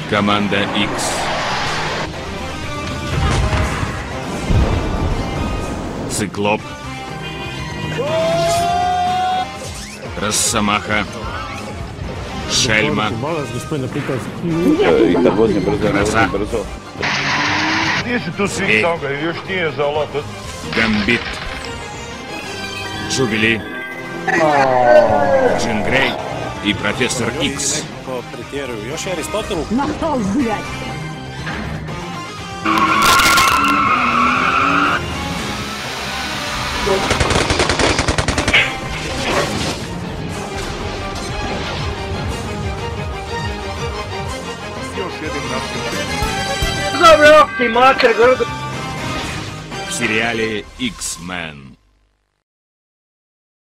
Команда X. Циклоп. Росомаха. Šeljma. I kad vozim brzo, ne Grazа. vozim brzo. Gdje si tu svih toga? Još nije za lopet. Гамбит. Джубили. Джин Грей и профессор Икс. Ko pretjeruju. Još je Aristotel. На стол гулять! В сериале X-Men.